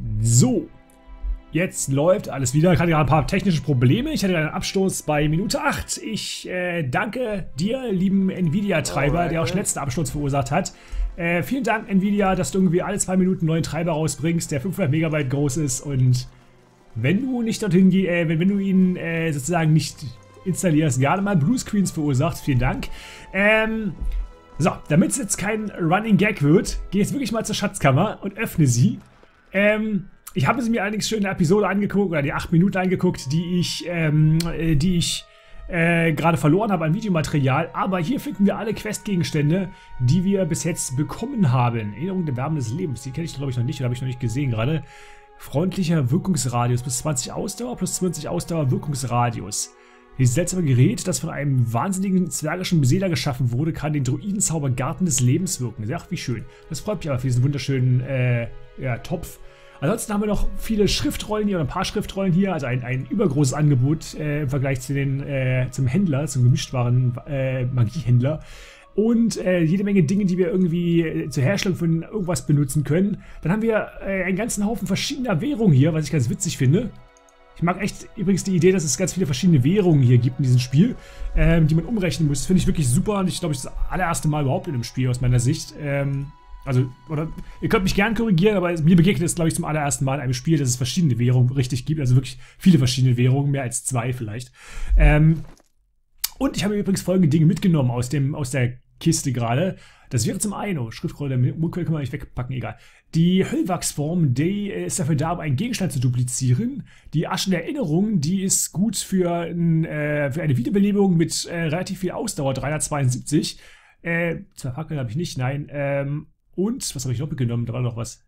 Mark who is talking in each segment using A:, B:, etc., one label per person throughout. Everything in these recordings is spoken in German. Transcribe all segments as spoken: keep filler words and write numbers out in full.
A: So, jetzt läuft alles wieder. Ich hatte gerade ein paar technische Probleme. Ich hatte einen Absturz bei Minute acht. Ich äh, danke dir, lieben Nvidia-Treiber, der auch den letzten Absturz verursacht hat. Äh, vielen Dank, Nvidia, dass du irgendwie alle zwei Minuten einen neuen Treiber rausbringst, der fünfhundert Megabyte groß ist. Und wenn du nicht dorthin gehst, äh, wenn, wenn du ihn äh, sozusagen nicht installierst, gerade mal Bluescreens verursacht, vielen Dank. Ähm, so, damit es jetzt kein Running Gag wird, geh jetzt wirklich mal zur Schatzkammer und öffne sie. Ähm, ich habe sie mir allerdings schon in der Episode angeguckt, oder die acht Minuten angeguckt, die ich, ähm, die ich äh, gerade verloren habe an Videomaterial. Aber hier finden wir alle Questgegenstände, die wir bis jetzt bekommen haben. Erinnerung der Wärme des Lebens, die kenne ich glaube ich noch nicht, oder habe ich noch nicht gesehen gerade. Freundlicher Wirkungsradius, plus zwanzig Ausdauer, plus zwanzig Ausdauer Wirkungsradius. Dieses seltsame Gerät, das von einem wahnsinnigen zwergischen Beseeler geschaffen wurde, kann den Druidenzauber Garten des Lebens wirken. Ach, wie schön. Das freut mich aber für diesen wunderschönen äh, ja, Topf. Ansonsten haben wir noch viele Schriftrollen hier, oder ein paar Schriftrollen hier, also ein, ein übergroßes Angebot äh, im Vergleich zu den, äh, zum Händler, zum gemischtwaren äh, Magiehändler. Und äh, jede Menge Dinge, die wir irgendwie äh, zur Herstellung von irgendwas benutzen können. Dann haben wir äh, einen ganzen Haufen verschiedener Währungen hier, was ich ganz witzig finde. Ich mag echt übrigens die Idee, dass es ganz viele verschiedene Währungen hier gibt in diesem Spiel, ähm, die man umrechnen muss. Das finde ich wirklich super und ich glaube, das ist das allererste Mal überhaupt in einem Spiel aus meiner Sicht. Ähm, also, oder ihr könnt mich gern korrigieren, aber mir begegnet es, glaube ich, zum allerersten Mal in einem Spiel, dass es verschiedene Währungen richtig gibt. Also wirklich viele verschiedene Währungen, mehr als zwei vielleicht. Ähm, und ich habe übrigens folgende Dinge mitgenommen aus, dem, aus der Kiste gerade. Das wäre zum einen, oh, Schriftrolle, der Munkel kann man nicht wegpacken, egal. Die Höllwachsform, die ist dafür da, um einen Gegenstand zu duplizieren. Die Aschen der Erinnerung, die ist gut für, ein, äh, für eine Wiederbelebung mit äh, relativ viel Ausdauer, dreihundertzweiundsiebzig. Äh, zwei Fackeln habe ich nicht, nein. Ähm, und, was habe ich noch mitgenommen? Da war noch was.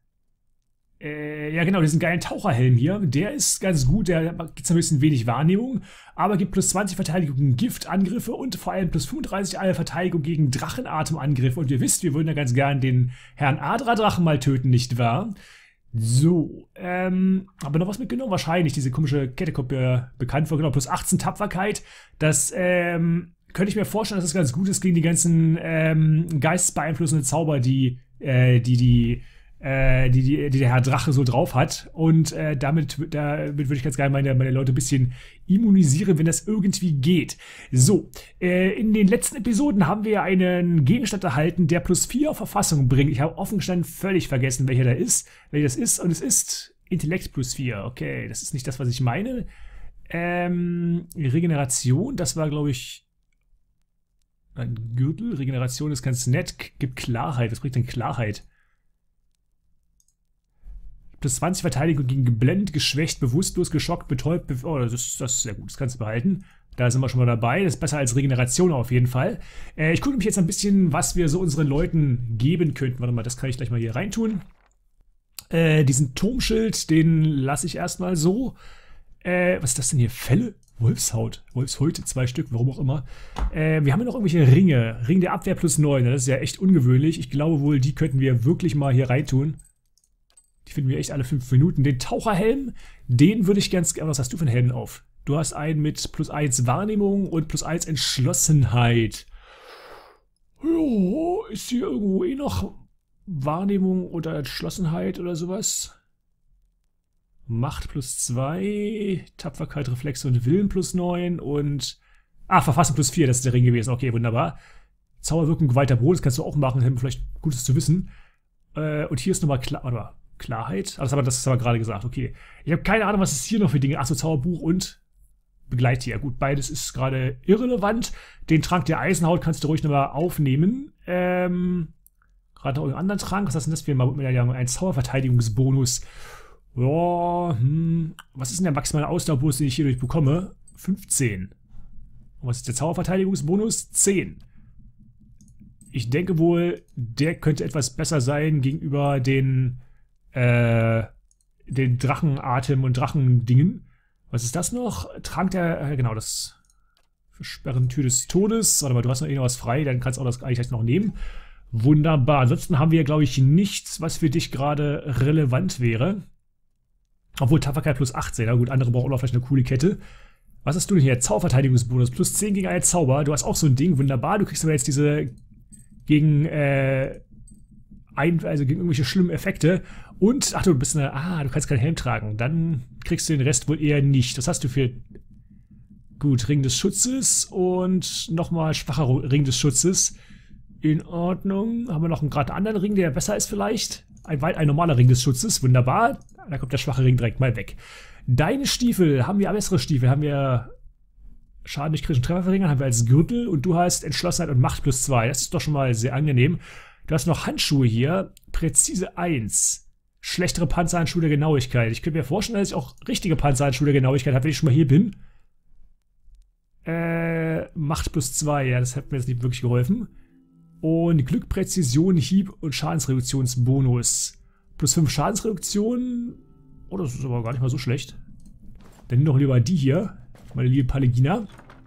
A: Äh, ja genau, diesen geilen Taucherhelm hier, der ist ganz gut, der gibt ein bisschen wenig Wahrnehmung, aber gibt plus zwanzig Verteidigung gegen Giftangriffe und vor allem plus fünfunddreißig alle Verteidigung gegen Drachenatemangriffe. Und ihr wisst, wir würden ja ganz gern den Herrn Adra-Drachen mal töten, nicht wahr? So, ähm, aber noch was mitgenommen? Wahrscheinlich, diese komische Kette kommt mir bekannt vor, genau, plus achtzehn Tapferkeit. Das, ähm, könnte ich mir vorstellen, dass das ganz gut ist gegen die ganzen, ähm, geistesbeeinflussenden Zauber, die, äh, die, die, Die, die, die der Herr Drache so drauf hat. Und äh, damit, damit würde ich ganz gerne meine, meine Leute ein bisschen immunisieren, wenn das irgendwie geht. So, äh, in den letzten Episoden haben wir einen Gegenstand erhalten, der plus vier auf Verfassung bringt. Ich habe offen gestanden völlig vergessen, welcher da ist, welcher das ist. Und es ist Intellekt plus vier. Okay, das ist nicht das, was ich meine. Ähm, Regeneration, das war, glaube ich, ein Gürtel. Regeneration ist ganz nett. Gibt Klarheit. Was bringt denn Klarheit? Plus zwanzig Verteidigung gegen geblendet, geschwächt, bewusstlos, geschockt, betäubt. Be oh, das ist, das ist sehr gut, das kannst du behalten. Da sind wir schon mal dabei. Das ist besser als Regeneration auf jeden Fall. Äh, ich gucke mich jetzt ein bisschen, was wir so unseren Leuten geben könnten. Warte mal, das kann ich gleich mal hier reintun. Äh, diesen Turmschild, den lasse ich erstmal so. Äh, was ist das denn hier? Felle? Wolfshaut. Wolfshäute, zwei Stück, warum auch immer. Äh, wir haben ja noch irgendwelche Ringe. Ring der Abwehr plus neun. Das ist ja echt ungewöhnlich. Ich glaube wohl, die könnten wir wirklich mal hier reintun. Die finden wir echt alle fünf Minuten. Den Taucherhelm, den würde ich ganz gerne... Was hast du für einen Helm auf? Du hast einen mit plus eins Wahrnehmung und plus eins Entschlossenheit. Jo, ist hier irgendwo eh noch Wahrnehmung oder Entschlossenheit oder sowas? Macht plus zwei, Tapferkeit, Reflexe und Willen plus neun und... Ah, Verfassung plus vier, das ist der Ring gewesen. Okay, wunderbar. Zauberwirkung, geweihter Brot, das kannst du auch machen. Das ist vielleicht Gutes zu wissen. Äh, und hier ist nochmal klar... Warte mal. Klarheit. Das haben wir gerade gesagt, okay. Ich habe keine Ahnung, was es hier noch für Dinge. Achso, Zauberbuch und Begleittier. Gut, beides ist gerade irrelevant. Den Trank der Eisenhaut kannst du ruhig nochmal aufnehmen. Ähm, gerade noch einen anderen Trank. Was ist denn das für ein Zauberverteidigungsbonus? Ja, hm. Was ist denn der maximale Ausdauerbonus, den ich hierdurch bekomme? fünfzehn. Und was ist der Zauberverteidigungsbonus? zehn. Ich denke wohl, der könnte etwas besser sein gegenüber den Äh, den Drachenatem und Drachendingen. Was ist das noch? Trank der, äh, genau, das Versperren Tür des Todes. Warte mal, du hast noch irgendwas frei, dann kannst du auch das eigentlich noch nehmen. Wunderbar. Ansonsten haben wir, glaube ich, nichts, was für dich gerade relevant wäre. Obwohl Tapferkeit plus achtzehn. Na gut, andere brauchen auch vielleicht eine coole Kette. Was hast du denn hier? Zauberverteidigungsbonus. Plus zehn gegen einen Zauber. Du hast auch so ein Ding. Wunderbar. Du kriegst aber jetzt diese gegen, äh, ein, also gegen irgendwelche schlimmen Effekte. Und, ach du bist eine, ah, du kannst keinen Helm tragen. Dann kriegst du den Rest wohl eher nicht. Was hast du für... Gut, Ring des Schutzes und nochmal schwacher Ring des Schutzes. In Ordnung. Haben wir noch einen gerade anderen Ring, der besser ist vielleicht? Ein, ein normaler Ring des Schutzes, wunderbar. Da kommt der schwache Ring direkt mal weg. Deine Stiefel, haben wir bessere Stiefel? Haben wir Schaden durch kritischen Treffer verringern? Haben wir als Gürtel und du hast Entschlossenheit und Macht plus zwei. Das ist doch schon mal sehr angenehm. Du hast noch Handschuhe hier. Präzise eins. Schlechtere Panzerhandschuhe der Genauigkeit. Ich könnte mir vorstellen, dass ich auch richtige Panzerhandschuhe der Genauigkeit habe, wenn ich schon mal hier bin. Äh, Macht plus zwei, ja, das hat mir jetzt nicht wirklich geholfen. Und Glück, Präzision, Hieb und Schadensreduktionsbonus. Plus fünf Schadensreduktion. Oh, das ist aber gar nicht mal so schlecht. Dann nimm doch lieber die hier, meine liebe Palegina.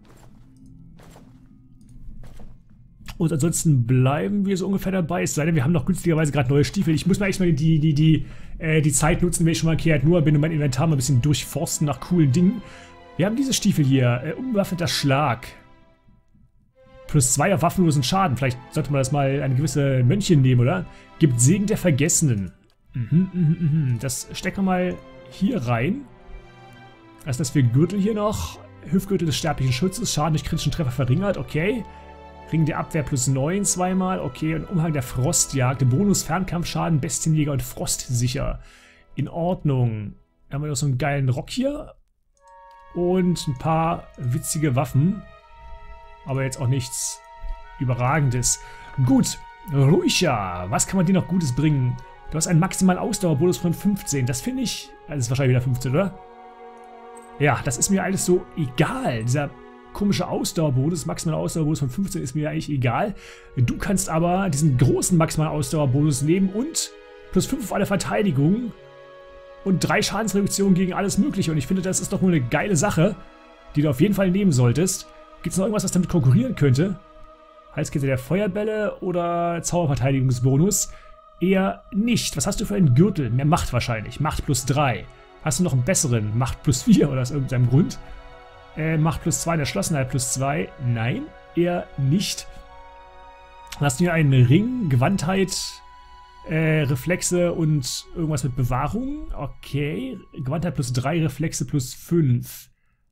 A: Und ansonsten bleiben wir so ungefähr dabei. Es sei denn, wir haben noch günstigerweise gerade neue Stiefel. Ich muss mal echt mal die, die, die, äh, die Zeit nutzen, wenn ich schon mal kehrt nur bin und mein Inventar mal ein bisschen durchforsten nach coolen Dingen. Wir haben diese Stiefel hier. Äh, umgewaffneter Schlag. Plus zwei auf waffenlosen Schaden. Vielleicht sollte man das mal eine gewisse Mönchen nehmen, oder? Gibt Segen der Vergessenen. Mhm, mhm, mhm. Das stecken wir mal hier rein. Was ist das für Gürtel hier noch? Hüftgürtel des sterblichen Schutzes. Schaden durch kritischen Treffer verringert. Okay. Ring der Abwehr plus neun zweimal. Okay. Und Umhang der Frostjagd. Bonus Fernkampfschaden, Bestienjäger und Frostsicher. In Ordnung. Haben wir noch so einen geilen Rock hier. Und ein paar witzige Waffen. Aber jetzt auch nichts Überragendes. Gut, Ruicha. Was kann man dir noch Gutes bringen? Du hast einen maximalen Ausdauerbonus von fünfzehn. Das finde ich... Das ist wahrscheinlich wieder fünfzehn, oder? Ja, das ist mir alles so egal. Dieser komische Ausdauerbonus, maximaler Ausdauerbonus von fünfzehn ist mir eigentlich egal. Du kannst aber diesen großen maximalen Ausdauerbonus nehmen und plus fünf auf alle Verteidigung. Und drei Schadensreduktionen gegen alles Mögliche. Und ich finde, das ist doch nur eine geile Sache, die du auf jeden Fall nehmen solltest. Gibt es noch irgendwas, was damit konkurrieren könnte? Halskette der Feuerbälle oder Zauberverteidigungsbonus? Eher nicht. Was hast du für einen Gürtel? Mehr Macht wahrscheinlich. Macht plus drei. Hast du noch einen besseren? Macht plus vier oder aus irgendeinem Grund? Äh, Macht plus zwei, Entschlossenheit plus zwei? Nein, eher nicht. Hast du hier einen Ring, Gewandtheit... Äh, Reflexe und irgendwas mit Bewahrung. Okay. Gewandtheit plus drei, Reflexe plus fünf.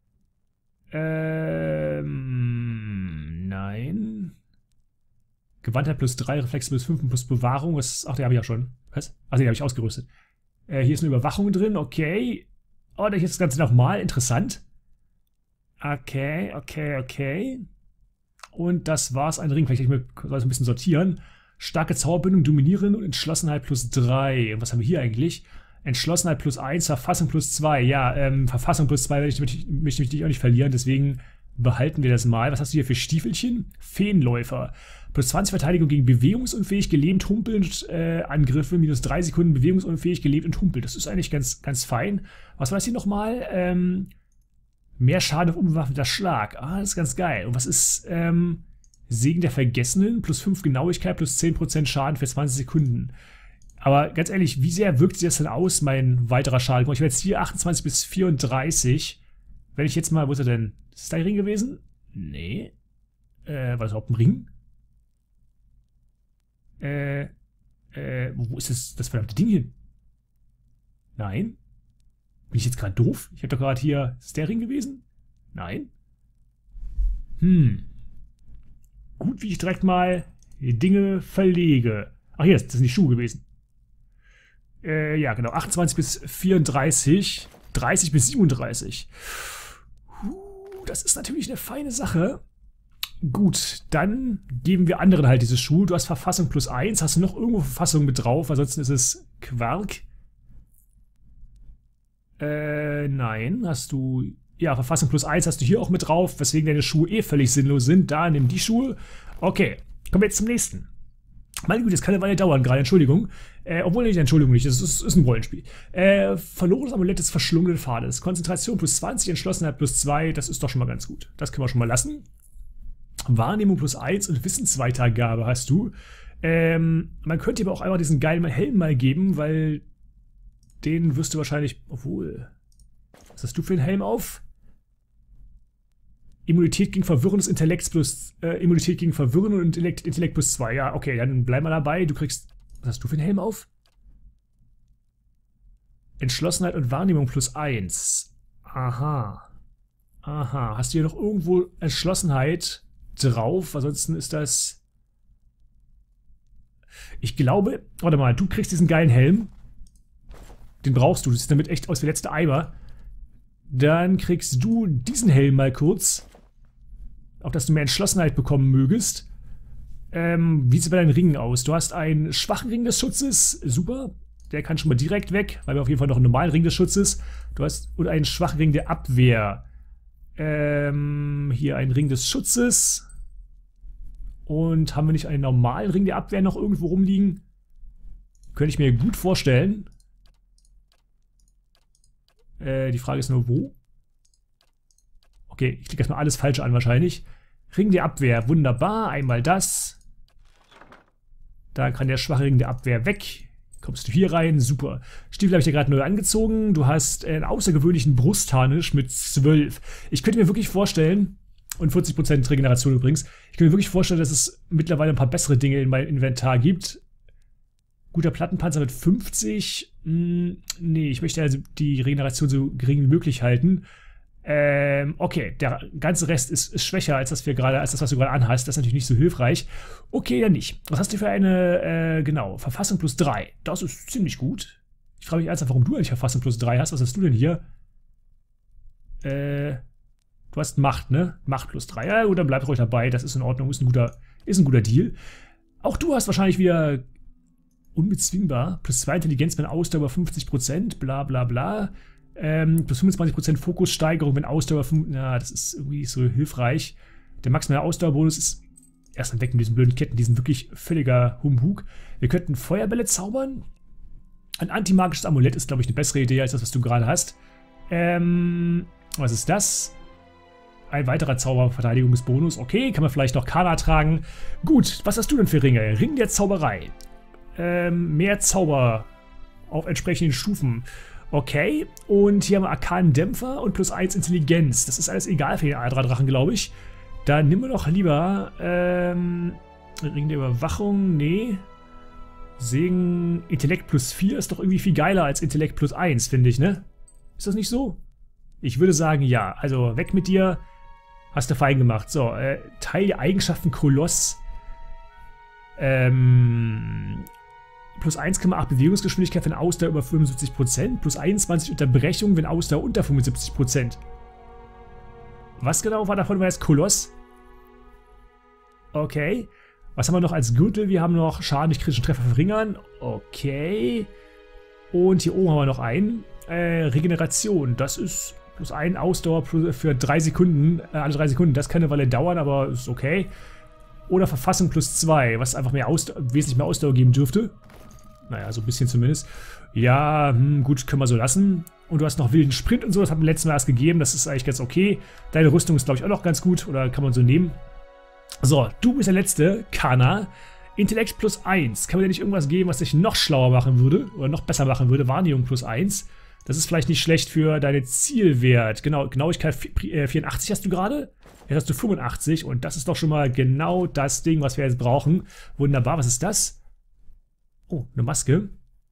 A: Ähm. Nein. Gewandtheit plus drei, Reflexe plus fünf und plus Bewahrung. Was, ach, den habe ich ja schon. Was? Ach, den habe ich ausgerüstet. Äh, hier ist eine Überwachung drin. Okay. Oh, da ist das Ganze nochmal. Interessant. Okay, okay, okay. Und das war's. Ein Ring. Vielleicht ich soll ich ein bisschen sortieren. Starke Zauberbindung, Dominieren und Entschlossenheit plus drei. Und was haben wir hier eigentlich? Entschlossenheit plus eins, Verfassung plus zwei. Ja, ähm, Verfassung plus zwei möchte ich mich auch nicht verlieren, deswegen behalten wir das mal. Was hast du hier für Stiefelchen? Feenläufer. Plus zwanzig Verteidigung gegen bewegungsunfähig, gelähmt, humpelnd, äh, Angriffe, minus drei Sekunden bewegungsunfähig, gelähmt und humpelt. Das ist eigentlich ganz, ganz fein. Was war das hier nochmal? Ähm, mehr Schaden auf unbewaffneter Schlag. Ah, das ist ganz geil. Und was ist, ähm... Segen der Vergessenen, plus fünf Genauigkeit, plus zehn Prozent Schaden für zwanzig Sekunden. Aber ganz ehrlich, wie sehr wirkt sich das denn aus, mein weiterer Schaden? Ich habe jetzt hier achtundzwanzig bis vierunddreißig. Wenn ich jetzt mal, wo ist er denn? Ist das der Ring gewesen? Nee. Äh, war das überhaupt ein Ring? Äh, äh, wo ist das, das verdammte Ding hin? Nein. Bin ich jetzt gerade doof? Ich habe doch gerade hier, ist das der Ring gewesen? Nein. Hm. Gut, wie ich direkt mal die Dinge verlege. Ach, hier, das sind die Schuhe gewesen. Äh, ja, genau. achtundzwanzig bis vierunddreißig. dreißig bis siebenunddreißig. Uh, das ist natürlich eine feine Sache. Gut, dann geben wir anderen halt diese Schuhe. Du hast Verfassung plus eins. Hast du noch irgendwo Verfassung mit drauf? Ansonsten ist es Quark. Äh, nein. Hast du... Ja, Verfassung plus eins hast du hier auch mit drauf, weswegen deine Schuhe eh völlig sinnlos sind. Da, nimm die Schuhe. Okay, kommen wir jetzt zum nächsten. Meine Güte, das kann eine Weile dauern gerade, Entschuldigung. Äh, obwohl nicht, Entschuldigung nicht, das ist, ist ein Rollenspiel. Äh, verlorenes Amulett des verschlungenen Pfades. Konzentration plus zwanzig, Entschlossenheit plus zwei, das ist doch schon mal ganz gut. Das können wir schon mal lassen. Wahrnehmung plus eins und Wissensweitergabe hast du. Ähm, man könnte aber auch einmal diesen geilen Helm mal geben, weil den wirst du wahrscheinlich, obwohl... Was hast du für einen Helm auf? Immunität gegen Verwirren des Intellekts plus äh, Immunität gegen Verwirren und Intellekt, Intellekt plus zwei. Ja, okay, dann bleib mal dabei. Du kriegst Was hast du für einen Helm auf? Entschlossenheit und Wahrnehmung plus eins. Aha. Aha. Hast du hier noch irgendwo Entschlossenheit drauf? Ansonsten ist das... Ich glaube... Warte mal, du kriegst diesen geilen Helm. Den brauchst du. Du siehst damit echt aus wie der letzte Eimer. Dann kriegst du diesen Helm mal kurz. Auch, dass du mehr Entschlossenheit bekommen mögest. Ähm, wie sieht es bei deinen Ringen aus? Du hast einen schwachen Ring des Schutzes. Super. Der kann schon mal direkt weg, weil wir auf jeden Fall noch einen normalen Ring des Schutzes. Du hast und einen schwachen Ring der Abwehr. Ähm, hier ein Ring des Schutzes. Und haben wir nicht einen normalen Ring der Abwehr noch irgendwo rumliegen? Könnte ich mir gut vorstellen. Äh, die Frage ist nur, wo? Okay, ich klicke erstmal alles falsch an wahrscheinlich. Ring der Abwehr, wunderbar. Einmal das. Da kann der schwache Ring der Abwehr weg. Kommst du hier rein, super. Stiefel habe ich dir gerade neu angezogen. Du hast einen außergewöhnlichen Brustharnisch mit zwölf. Ich könnte mir wirklich vorstellen, und vierzig Prozent Regeneration übrigens, ich könnte mir wirklich vorstellen, dass es mittlerweile ein paar bessere Dinge in meinem Inventar gibt. Guter Plattenpanzer mit fünfzig. Hm, nee, ich möchte also die Regeneration so gering wie möglich halten. Ähm, okay, der ganze Rest ist, ist schwächer als das, wir gerade, als das, was du gerade anhast. Das ist natürlich nicht so hilfreich. Okay, dann nicht. Was hast du für eine, äh, genau, Verfassung plus drei? Das ist ziemlich gut. Ich frage mich ernsthaft, warum du eigentlich Verfassung plus drei hast. Was hast du denn hier? Äh, du hast Macht, ne? Macht plus drei. Ja gut, dann bleib ruhig dabei. Das ist in Ordnung, ist ein guter, ist ein guter Deal. Auch du hast wahrscheinlich wieder unbezwingbar. Plus zwei Intelligenz, wenn Ausdauer über fünfzig Prozent, bla bla bla. Ähm, plus fünfundzwanzig Prozent Fokussteigerung, wenn Ausdauer fünf. Na, das ist irgendwie nicht so hilfreich. Der maximale Ausdauerbonus ist erstmal weg mit diesen blöden Ketten, die sind wirklich völliger Humbug. Wir könnten Feuerbälle zaubern. Ein antimagisches Amulett ist, glaube ich, eine bessere Idee als das, was du gerade hast. Ähm, was ist das? Ein weiterer Zauberverteidigungsbonus. Okay, kann man vielleicht noch Kana tragen. Gut, was hast du denn für Ringe? Ring der Zauberei. Ähm, mehr Zauber auf entsprechenden Stufen. Okay, und hier haben wir arkanen Dämpfer und plus eins Intelligenz. Das ist alles egal für den Adra-Drachen, glaube ich. Dann nehmen wir doch lieber ähm, Ring der Überwachung. Nee. Segen Intellekt plus vier ist doch irgendwie viel geiler als Intellekt plus eins, finde ich, ne? Ist das nicht so? Ich würde sagen, ja. Also weg mit dir. Hast du fein gemacht. So, äh, Teil der Eigenschaften Koloss. Ähm... Plus eins Komma acht Bewegungsgeschwindigkeit, wenn Ausdauer über fünfundsiebzig Prozent. Plus einundzwanzig Unterbrechung, wenn Ausdauer unter fünfundsiebzig Prozent. Was genau war davon? War das Koloss? Okay. Was haben wir noch als Gürtel? Wir haben noch Schaden durch kritischen Treffer verringern. Okay. Und hier oben haben wir noch einen. Äh, Regeneration. Das ist plus ein Ausdauer für drei Sekunden. Äh, alle drei Sekunden. Das kann eine Weile dauern, aber ist okay. Oder Verfassung plus zwei, was einfach mehr Ausdauer, wesentlich mehr Ausdauer geben dürfte. Naja, so ein bisschen zumindest. Ja, hm, gut, können wir so lassen. Und du hast noch wilden Sprint und so, das hat mir letztes Mal erst gegeben, das ist eigentlich ganz okay. Deine Rüstung ist, glaube ich, auch noch ganz gut, oder kann man so nehmen. So, du bist der Letzte, Kana. Intellekt plus eins. Kann man dir nicht irgendwas geben, was dich noch schlauer machen würde, oder noch besser machen würde? Wahrnehmung plus eins. Das ist vielleicht nicht schlecht für deine Zielwert. Genau, Genauigkeit vierundachtzig hast du gerade. Jetzt hast du fünfundachtzig und das ist doch schon mal genau das Ding, was wir jetzt brauchen. Wunderbar, was ist das? Oh, eine Maske.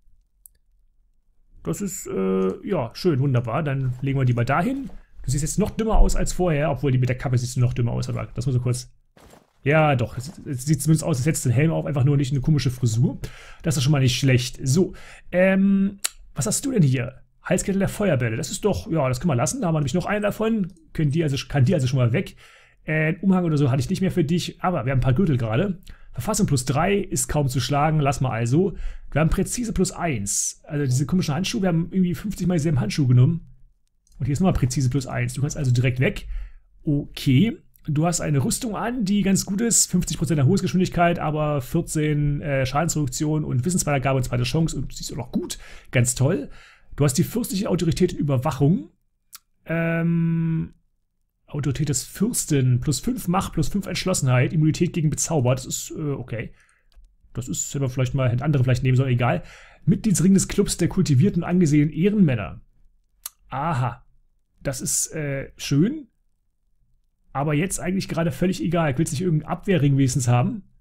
A: Das ist, äh, ja, schön, wunderbar. Dann legen wir die mal dahin. Du siehst jetzt noch dümmer aus als vorher, obwohl die mit der Kappe siehst du noch dümmer aus. Aber das muss so kurz... Ja, doch, es, es sieht zumindest aus, als hättest du den Helm auf, einfach nur nicht eine komische Frisur. Das ist schon mal nicht schlecht. So, ähm, was hast du denn hier? Halskette der Feuerbälle. Das ist doch, ja, das können wir lassen. Da haben wir nämlich noch einen davon. Können die also, kann die also schon mal weg. Äh, Umhang oder so hatte ich nicht mehr für dich, aber wir haben ein paar Gürtel gerade. Verfassung plus drei ist kaum zu schlagen, lass mal also. Wir haben Präzise plus eins. Also diese komischen Handschuhe, wir haben irgendwie fünfzig Mal dieselben Handschuhe genommen. Und hier ist nochmal Präzise plus eins. Du kannst also direkt weg. Okay. Du hast eine Rüstung an, die ganz gut ist. fünfzig Prozent Erholungsgeschwindigkeit, aber vierzehn äh, Schadensreduktion und Wissensweitergabe und zweite Chance. Und siehst du noch gut. Ganz toll. Du hast die fürstliche Autorität in Überwachung. Ähm... Autorität des Fürsten, plus fünf Macht, plus fünf Entschlossenheit, Immunität gegen Bezauber, das ist, äh, okay. Das ist, hätten wir vielleicht mal, hätten andere vielleicht nehmen sollen, egal. Mitgliedsring des Clubs der kultivierten und angesehenen Ehrenmänner. Aha. Das ist, äh, schön. Aber jetzt eigentlich gerade völlig egal. Willst du nicht irgendeinen Abwehrring wenigstens haben?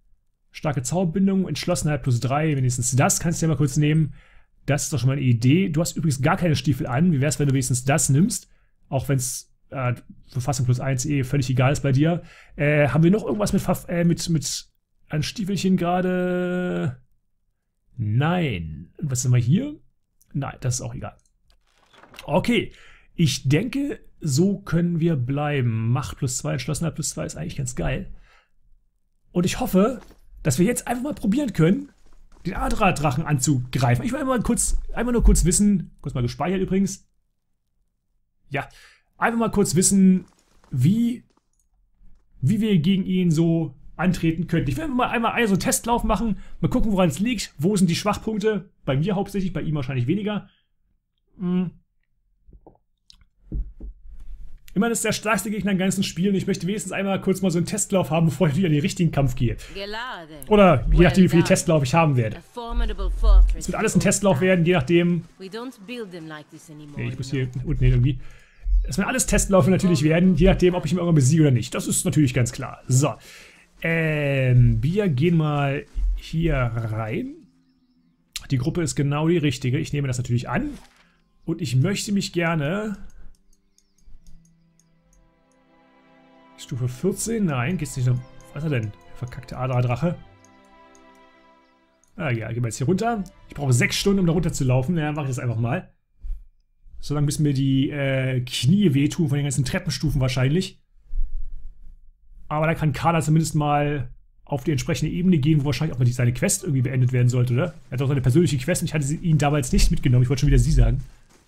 A: Starke Zauberbindung, Entschlossenheit plus drei, wenigstens das kannst du ja mal kurz nehmen. Das ist doch schon mal eine Idee. Du hast übrigens gar keine Stiefel an. Wie wäre es, wenn du wenigstens das nimmst? Auch wenn es äh, Verfassung plus eins eh völlig egal ist bei dir. Äh, haben wir noch irgendwas mit, äh, mit, mit an Stiefelchen gerade? Nein. Und was sind wir hier? Nein, das ist auch egal. Okay. Ich denke, so können wir bleiben. Macht plus zwei, Entschlossenheit plus zwei ist eigentlich ganz geil. Und ich hoffe, dass wir jetzt einfach mal probieren können, den Adra-Drachen anzugreifen. Ich will einmal kurz, einmal nur kurz wissen, kurz mal gespeichert übrigens. Ja, einfach mal kurz wissen, wie, wie wir gegen ihn so antreten könnten. Ich will einfach mal einmal einen so einen Testlauf machen, mal gucken, woran es liegt. Wo sind die Schwachpunkte? Bei mir hauptsächlich, bei ihm wahrscheinlich weniger. Hm. Immerhin ist der stärkste Gegner im ganzen Spiel und ich möchte wenigstens einmal kurz mal so einen Testlauf haben, bevor ich wieder in den richtigen Kampf gehe. Oder je nachdem, wie viel Testlauf ich haben werde. Es wird alles ein Testlauf werden, je nachdem. Nee, ich muss hier unten hin irgendwie. Es werden alles Testlaufe natürlich werden, je nachdem, ob ich ihn irgendwann besiege oder nicht. Das ist natürlich ganz klar. So. Ähm, wir gehen mal hier rein. Die Gruppe ist genau die richtige. Ich nehme das natürlich an. Und ich möchte mich gerne... Stufe vierzehn? Nein, geht's nicht noch. Was ist er denn? Verkackte Adra-Drache. Ah ja, gehen wir jetzt hier runter. Ich brauche sechs Stunden, um da runter zu laufen. Ja, mache ich das einfach mal. So lange müssen mir die äh, Knie wehtun von den ganzen Treppenstufen wahrscheinlich. Aber da kann Kana zumindest mal auf die entsprechende Ebene gehen, wo wahrscheinlich auch mal die, seine Quest irgendwie beendet werden sollte, oder? Er hat auch seine persönliche Quest und ich hatte sie, ihn damals nicht mitgenommen. Ich wollte schon wieder sie sagen.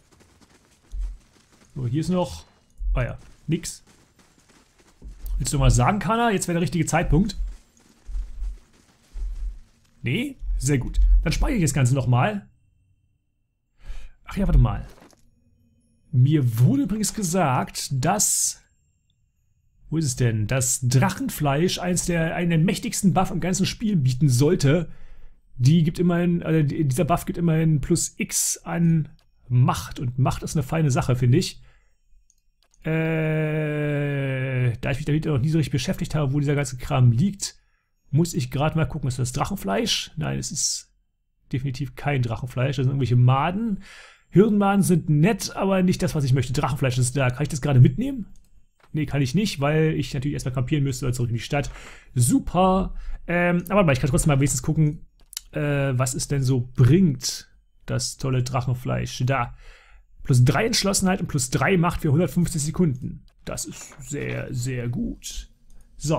A: So, hier ist noch... Ah ja, nix. Willst du mal sagen, Kana? Jetzt wäre der richtige Zeitpunkt. Nee? Sehr gut. Dann speichere ich das Ganze nochmal. Ach ja, warte mal. Mir wurde übrigens gesagt, dass... Wo ist es denn? Dass Drachenfleisch eins der, einen der mächtigsten Buff im ganzen Spiel bieten sollte. Die gibt immerhin, also dieser Buff gibt immerhin plus X an Macht. Und Macht ist eine feine Sache, finde ich. Äh, da ich mich damit noch nie so richtig beschäftigt habe, wo dieser ganze Kram liegt, muss ich gerade mal gucken. Ist das Drachenfleisch? Nein, es ist definitiv kein Drachenfleisch. Das sind irgendwelche Maden. Hirnmaden sind nett, aber nicht das, was ich möchte. Drachenfleisch ist da. Kann ich das gerade mitnehmen? Nee, kann ich nicht, weil ich natürlich erstmal kampieren müsste oder zurück in die Stadt. Super. Ähm, aber ich kann trotzdem mal wenigstens gucken, äh, was es denn so bringt, das tolle Drachenfleisch. Da. Plus drei Entschlossenheit und plus drei Macht für hundertfünfzig Sekunden. Das ist sehr, sehr gut. So.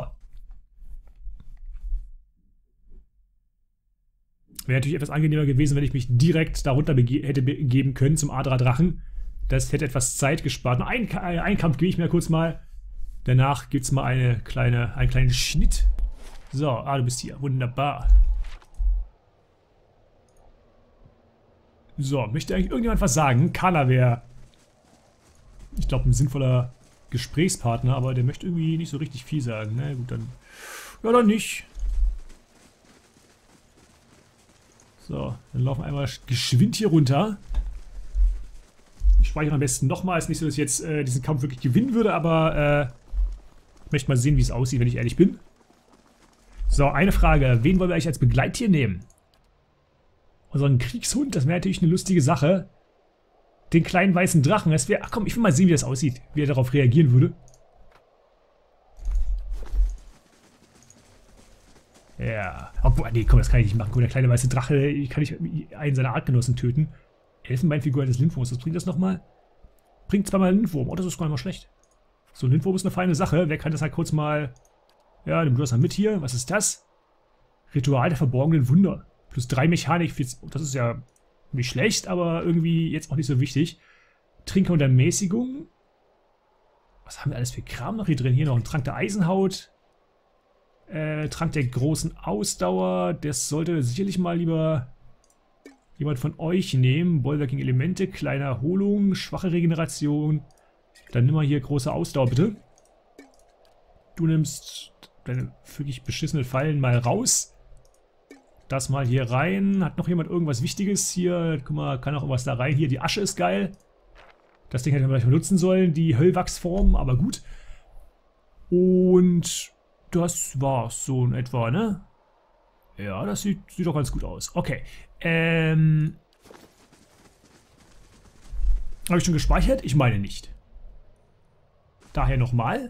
A: Wäre natürlich etwas angenehmer gewesen, wenn ich mich direkt darunter bege hätte begeben können zum Adra-Drachen. Das hätte etwas Zeit gespart. Nur einen, einen Kampf gehe ich mir kurz mal. Danach gibt es mal eine kleine, einen kleinen Schnitt. So, ah, du bist hier. Wunderbar. So, möchte eigentlich irgendjemand was sagen? Kana wäre, ich glaube, ein sinnvoller Gesprächspartner, aber der möchte irgendwie nicht so richtig viel sagen. Na gut, dann. Ja, dann nicht. So, dann laufen wir einmal geschwind hier runter. Ich speichere am besten nochmal. Ist nicht so, dass ich jetzt äh, diesen Kampf wirklich gewinnen würde, aber äh, ich möchte mal sehen, wie es aussieht, wenn ich ehrlich bin. So, eine Frage. Wen wollen wir eigentlich als Begleittier nehmen? Unseren Kriegshund, das wäre natürlich eine lustige Sache. Den kleinen weißen Drachen, das wäre... Ach komm, ich will mal sehen, wie das aussieht. Wie er darauf reagieren würde. Ja. Obwohl, nee, komm, das kann ich nicht machen. Guck, der kleine weiße Drache, kann ich einen seiner Artgenossen töten. Elfenbeinfigur eines Lindwurms, was bringt das nochmal? Bringt zweimal einen Lindwurm. Oh, das ist gar nicht mal schlecht. So, ein Lindwurm ist eine feine Sache. Wer kann das halt kurz mal... Ja, nimm du das mal mit hier. Was ist das? Ritual der verborgenen Wunder. Plus drei Mechanik. Das ist ja nicht schlecht, aber irgendwie jetzt auch nicht so wichtig. Trinker und Ermäßigung. Was haben wir alles für Kram noch hier drin? Hier noch ein Trank der Eisenhaut. Äh, Trank der großen Ausdauer. Das sollte sicherlich mal lieber jemand von euch nehmen. Bollwerk gegen Elemente, kleine Erholung, schwache Regeneration. Dann nimm mal hier große Ausdauer, bitte. Du nimmst deine wirklich beschissenen Fallen mal raus. Das mal hier rein. Hat noch jemand irgendwas Wichtiges hier? Guck mal, kann auch irgendwas da rein. Hier, die Asche ist geil. Das Ding hätte man vielleicht benutzen sollen. Die Höllwachsform, aber gut. Und das war's so in etwa, ne? Ja, das sieht, sieht doch ganz gut aus. Okay. Ähm. Habe ich schon gespeichert? Ich meine nicht. Daher nochmal.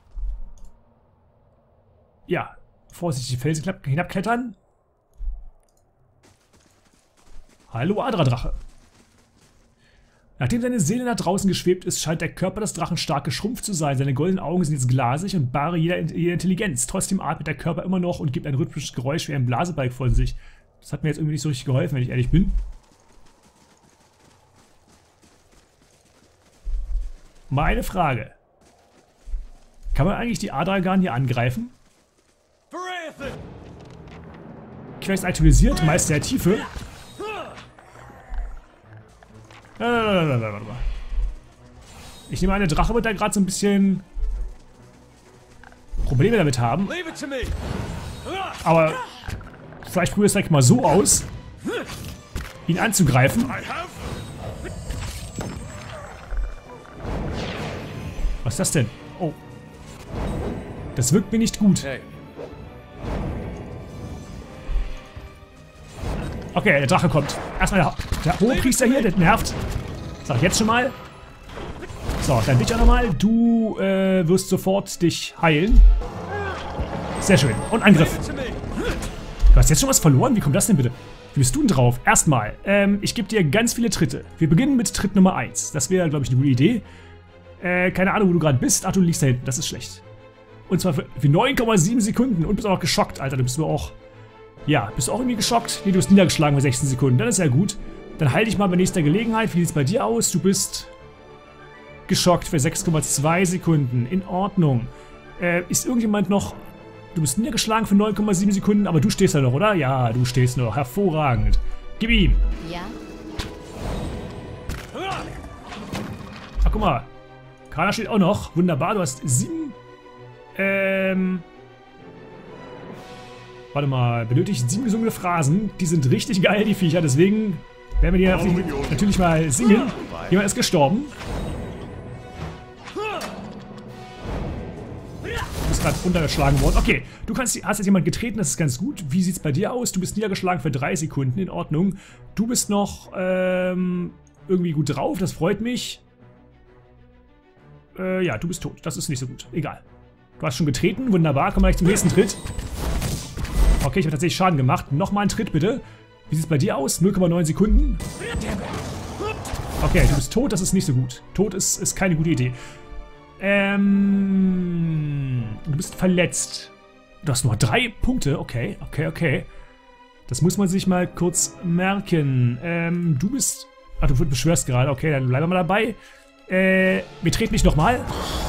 A: Ja. Vorsichtig die Felsen hinabklettern. Hallo Adra-Drache. Nachdem seine Seele nach draußen geschwebt ist, scheint der Körper des Drachen stark geschrumpft zu sein. Seine goldenen Augen sind jetzt glasig und bare jeder, jeder Intelligenz. Trotzdem atmet der Körper immer noch und gibt ein rhythmisches Geräusch wie ein Blasebalg von sich. Das hat mir jetzt irgendwie nicht so richtig geholfen, wenn ich ehrlich bin. Meine Frage. Kann man eigentlich die Adragan hier angreifen? Quest aktualisiert, Meister der Tiefe. Ich nehme an, der Drache wird da gerade so ein bisschen Probleme damit haben. Aber vielleicht probiere ich es direkt mal so aus, ihn anzugreifen. Was ist das denn? Oh. Das wirkt mir nicht gut. Okay, der Drache kommt. Erstmal der, der Hohepriester hier, der nervt. Sag ich jetzt schon mal. So, dann dich auch nochmal. Du äh, wirst sofort dich heilen. Sehr schön. Und Angriff. Du hast jetzt schon was verloren? Wie kommt das denn bitte? Wie bist du denn drauf? Erstmal, ähm, ich gebe dir ganz viele Tritte. Wir beginnen mit Tritt Nummer eins. Das wäre, glaube ich, eine gute Idee. Äh, keine Ahnung, wo du gerade bist. Ach, du liegst da hinten. Das ist schlecht. Und zwar für, für neun Komma sieben Sekunden. Und bist auch geschockt, Alter. Du bist aber auch... Ja, bist du auch irgendwie geschockt? Nee, du bist niedergeschlagen bei sechzehn Sekunden. Das ist ja gut. Dann heil dich mal bei nächster Gelegenheit. Wie sieht es bei dir aus? Du bist geschockt für sechs Komma zwei Sekunden. In Ordnung. Äh, ist irgendjemand noch... Du bist niedergeschlagen für neun Komma sieben Sekunden, aber du stehst da noch, oder? Ja, du stehst noch. Hervorragend. Gib ihm.
B: Ja.
A: Ach, guck mal. Kana steht auch noch. Wunderbar, du hast sieben... Ähm... Warte mal, benötigt sieben gesungene Phrasen. Die sind richtig geil, die Viecher. Deswegen werden wir die natürlich mal singen. Jemand ist gestorben. Du bist gerade runtergeschlagen worden. Okay, du kannst, hast jetzt jemand getreten, das ist ganz gut. Wie sieht es bei dir aus? Du bist niedergeschlagen für drei Sekunden, in Ordnung. Du bist noch ähm, irgendwie gut drauf, das freut mich. Äh, ja, du bist tot, das ist nicht so gut. Egal. Du hast schon getreten, wunderbar. Kommen wir gleich zum nächsten Tritt. Okay, ich habe tatsächlich Schaden gemacht. Nochmal einen Tritt, bitte. Wie sieht es bei dir aus? null Komma neun Sekunden. Okay, du bist tot, das ist nicht so gut. Tot ist, ist keine gute Idee. Ähm... Du bist verletzt. Du hast nur drei Punkte. Okay, okay, okay. Das muss man sich mal kurz merken. Ähm, du bist... Ach, du beschwörst gerade. Okay, dann bleiben wir mal dabei. Äh, wir treten dich nochmal.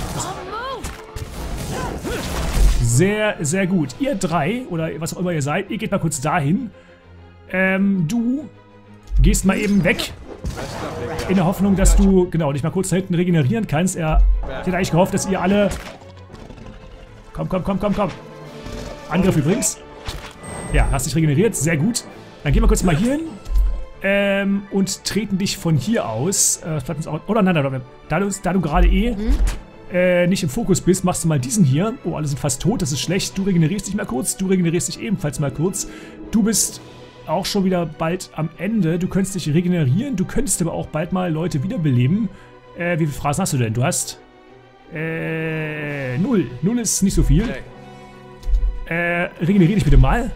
A: Sehr, sehr gut. Ihr drei, oder was auch immer ihr seid, ihr geht mal kurz dahin. Ähm, du gehst mal eben weg. In der Hoffnung, dass du, genau, dich mal kurz da hinten regenerieren kannst. Er hat eigentlich gehofft, dass ihr alle... Komm, komm, komm, komm, komm. Angriff übrigens. Ja, hast dich regeneriert. Sehr gut. Dann gehen wir kurz mal hier hin. Ähm, und treten dich von hier aus. Äh, oder nein, nein, nein. Da du, da du gerade eh... Hm? Äh, nicht im Fokus bist, machst du mal diesen hier. Oh, alle sind fast tot, das ist schlecht. Du regenerierst dich mal kurz, du regenerierst dich ebenfalls mal kurz. Du bist auch schon wieder bald am Ende. Du könntest dich regenerieren, du könntest aber auch bald mal Leute wiederbeleben. Äh, wie viele Phrasen hast du denn? Du hast... Äh... Null. Null ist nicht so viel. Äh, regenerier dich bitte mal.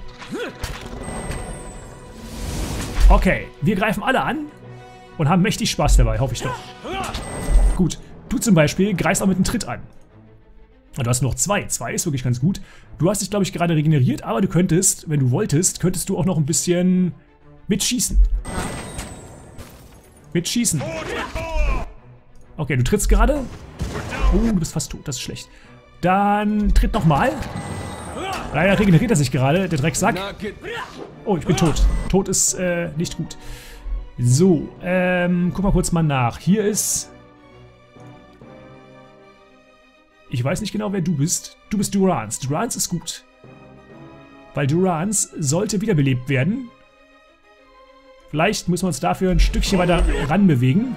A: Okay, wir greifen alle an und haben mächtig Spaß dabei, hoffe ich doch. Gut. Du zum Beispiel greifst auch mit einem Tritt an. Und du hast noch zwei. Zwei ist wirklich ganz gut. Du hast dich, glaube ich, gerade regeneriert, aber du könntest, wenn du wolltest, könntest du auch noch ein bisschen mitschießen. Mitschießen. Okay, du trittst gerade. Oh, du bist fast tot. Das ist schlecht. Dann tritt nochmal. Leider regeneriert er sich gerade, der Drecksack. Oh, ich bin tot. Tot ist äh, nicht gut. So, ähm, guck mal kurz mal nach. Hier ist... Ich weiß nicht genau, wer du bist. Du bist Durance. Durance ist gut. Weil Durance sollte wiederbelebt werden. Vielleicht müssen wir uns dafür ein Stückchen weiter ranbewegen.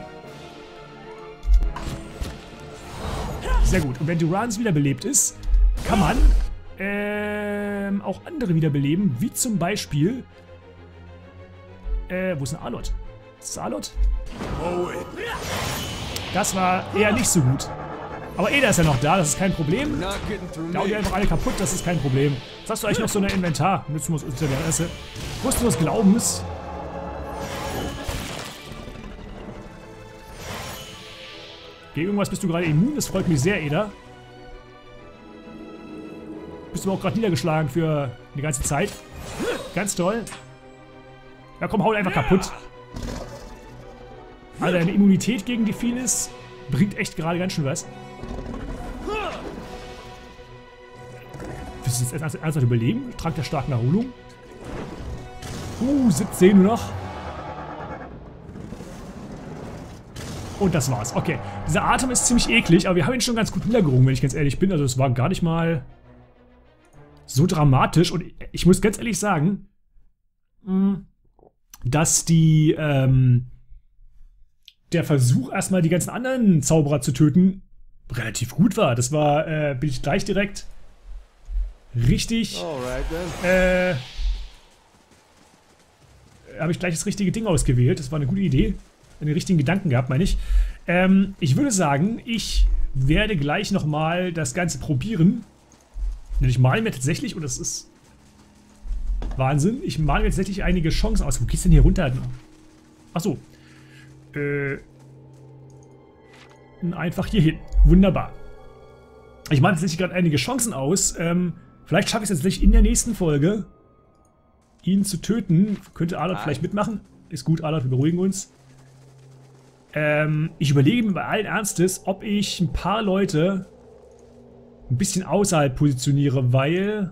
A: Sehr gut. Und wenn Durance wiederbelebt ist, kann man ähm, auch andere wiederbeleben, wie zum Beispiel... Äh, wo ist denn Alot? Ist das Alot? Das war eher nicht so gut. Aber Eda ist ja noch da, das ist kein Problem. Hau die einfach alle kaputt, das ist kein Problem. Was hast du eigentlich noch so ein Inventar? Nutzen wir uns unter der Adresse. Wussten des Glaubens. Gegen irgendwas bist du gerade immun, das freut mich sehr, Eda. Bist du auch gerade niedergeschlagen für die ganze Zeit. Ganz toll. Ja komm, hau ihn einfach kaputt. Also deine Immunität gegen die Finis bringt echt gerade ganz schön was. Willst du jetzt erst ernsthaft überleben? Trank der starken Erholung. Uh, siebzehn nur noch. Und das war's. Okay. Dieser Atem ist ziemlich eklig, aber wir haben ihn schon ganz gut niedergerungen, wenn ich ganz ehrlich bin. Also es war gar nicht mal so dramatisch. Und ich muss ganz ehrlich sagen, dass die, ähm, der Versuch, erstmal die ganzen anderen Zauberer zu töten, relativ gut war. Das war, äh, bin ich gleich direkt richtig, äh, habe ich gleich das richtige Ding ausgewählt. Das war eine gute Idee. Den richtigen Gedanken gehabt, meine ich. Ähm, ich würde sagen, ich werde gleich nochmal das Ganze probieren. Denn ich male mir tatsächlich, und das ist Wahnsinn, ich male mir tatsächlich einige Chancen aus. Wo geht's denn hier runter? Achso. Äh, einfach hier hin. Wunderbar. Ich male tatsächlich gerade einige Chancen aus. Ähm, vielleicht schaffe ich es tatsächlich in der nächsten Folge, ihn zu töten. Könnte Alot vielleicht mitmachen. Ist gut, Alot, wir beruhigen uns. Ähm, ich überlege mir bei allen Ernstes, ob ich ein paar Leute ein bisschen außerhalb positioniere, weil...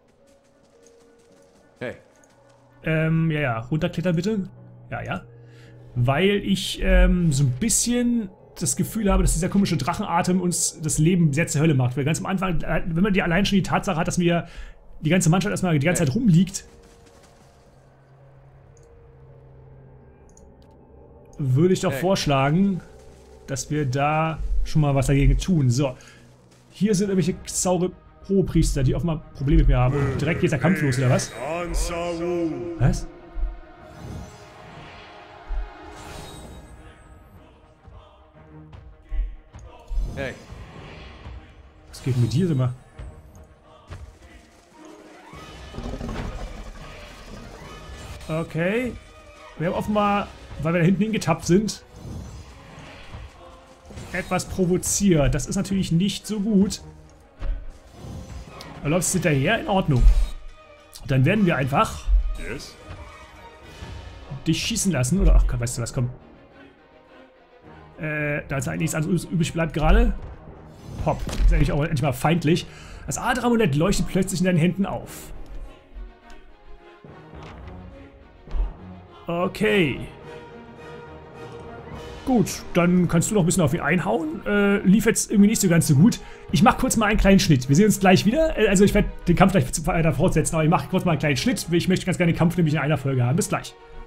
B: Hey.
A: Ähm, ja, ja, runterklettern bitte. Ja, ja. Weil ich ähm, so ein bisschen das Gefühl habe, dass dieser komische Drachenatem uns das Leben sehr zur Hölle macht. Weil ganz am Anfang, wenn man die allein schon die Tatsache hat, dass mir die ganze Mannschaft erstmal die ganze Zeit rumliegt, würde ich doch hey. vorschlagen, dass wir da schon mal was dagegen tun. So, hier sind irgendwelche saure Hohepriester, die offenbar Probleme mit mir haben. Und direkt geht der Kampf los, oder was? Was?
B: Hey.
A: Was geht mit dir immer? Okay. Wir haben offenbar, weil wir da hinten hingetappt sind, etwas provoziert. Das ist natürlich nicht so gut. Du läufst hinterher, in Ordnung. Dann werden wir einfach yes. dich schießen lassen. Oder, ach, weißt du was, komm. Äh, da ist eigentlich nichts anderes übrig bleibt gerade. Hopp, ist eigentlich auch endlich mal feindlich. Das Adra-Amulett leuchtet plötzlich in deinen Händen auf. Okay. Gut, dann kannst du noch ein bisschen auf ihn einhauen. Äh, lief jetzt irgendwie nicht so ganz so gut. Ich mache kurz mal einen kleinen Schnitt. Wir sehen uns gleich wieder. Also ich werde den Kampf gleich weiter fortsetzen, aber ich mache kurz mal einen kleinen Schnitt. Ich möchte ganz gerne den Kampf nämlich in einer Folge haben. Bis gleich.